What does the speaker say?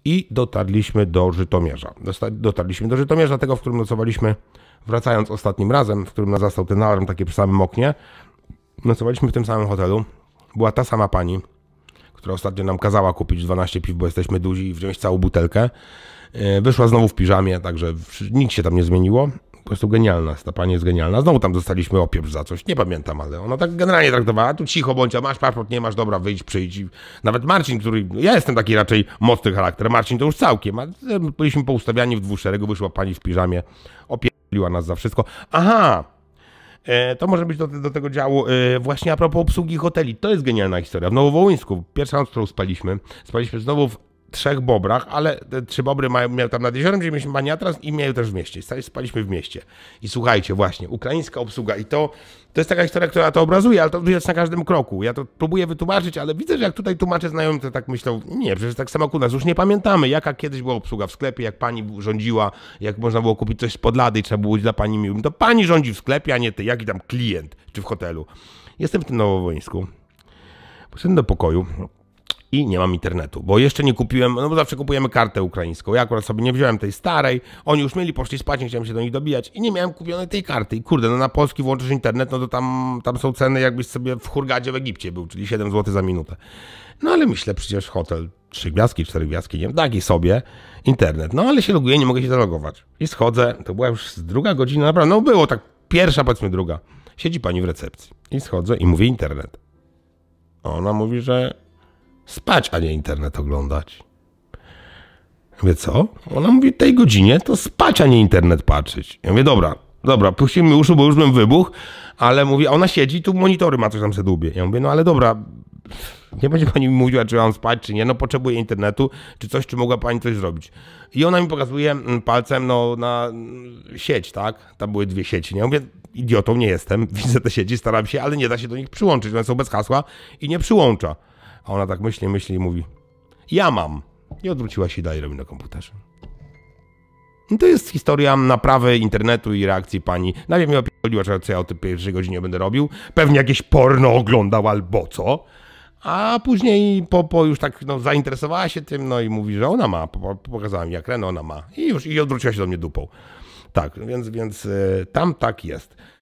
i dotarliśmy do Żytomierza. Dotarliśmy do Żytomierza, tego, w którym nocowaliśmy, wracając ostatnim razem, w którym nas zastał ten alarm takie przy samym oknie. Nocowaliśmy w tym samym hotelu. Była ta sama pani, która ostatnio nam kazała kupić 12 piw, bo jesteśmy duzi, i wziąć całą butelkę. Wyszła znowu w piżamie, także nic się tam nie zmieniło. Po prostu genialna, ta pani jest genialna. Znowu tam dostaliśmy opieprz za coś, nie pamiętam, ale ona tak generalnie traktowała, a tu cicho bądź, a masz paszport, nie masz, dobra, wyjdź, przyjdź. I nawet Marcin, który, ja jestem taki raczej mocny charakter, Marcin to już całkiem, a byliśmy poustawiani w dwóch szeregu, wyszła pani w piżamie, opierdziła nas za wszystko. Aha! To może być do tego działu, właśnie a propos obsługi hoteli, to jest genialna historia. W Nowowołyńsku, pierwsza noc, którą spaliśmy znowu w 3 bobrach, ale te 3 bobry miały tam nad jeziorem, gdzie mieliśmy maniatras i miały też w mieście. Spaliśmy w mieście. I słuchajcie, właśnie, ukraińska obsługa i to jest taka historia, która to obrazuje, ale to jest na każdym kroku. Ja to próbuję wytłumaczyć, ale widzę, że jak tutaj tłumaczę znajomym, to tak myślą, nie, przecież tak samo u nas, już nie pamiętamy, jaka kiedyś była obsługa w sklepie, jak pani rządziła, jak można było kupić coś spod lady i trzeba było być dla pani miłym. To pani rządzi w sklepie, a nie ty, jaki tam klient, czy w hotelu. Jestem w tym Nowowołyńsku. Poszedłem do pokoju. I nie mam internetu, bo jeszcze nie kupiłem, no bo zawsze kupujemy kartę ukraińską. Ja akurat sobie nie wziąłem tej starej, oni już mieli, poszli spać, nie chciałem się do nich dobijać i nie miałem kupionej tej karty. I kurde, no na polski włączysz internet, no to tam są ceny, jakbyś sobie w Hurgadzie w Egipcie był, czyli 7 zł za minutę. No ale myślę, przecież hotel 3 gwiazdki, 4 gwiazdki, nie wiem, taki sobie, internet. No ale się loguję, nie mogę się zalogować. I schodzę, to była już 2 godzina, naprawdę, no było tak, pierwsza, powiedzmy 2. Siedzi pani w recepcji i schodzę i mówię internet. Ona mówi, że spać, a nie internet oglądać. Mówię, co? Ona mówi, tej godzinie to spać, a nie internet patrzeć. Ja mówię, dobra, puścimy mi uszu, bo już bym wybuchł, ale mówi, a ona siedzi, tu monitory ma, coś tam se dłubie. Ja mówię, no ale dobra, nie będzie pani mi mówiła, czy mam spać, czy nie, no potrzebuję internetu, czy coś, czy mogła pani coś zrobić. I ona mi pokazuje palcem, no, na sieć, tak? Tam były 2 sieci, nie? Ja mówię, idiotą nie jestem, widzę te sieci, staram się, ale nie da się do nich przyłączyć, one są bez hasła i nie przyłącza. A ona tak myśli i mówi, ja mam. I odwróciła się i dalej robi na komputerze. I to jest historia naprawy internetu i reakcji pani. Najpierw mnie opierdoliła, co ja o tej pierwszej godzinie będę robił. Pewnie jakieś porno oglądał albo co. A później po już tak zainteresowała się tym, no i mówi, że ona ma. Pokazała mi, jak Renault ona ma. I odwróciła się do mnie dupą. Tak, więc tam tak jest.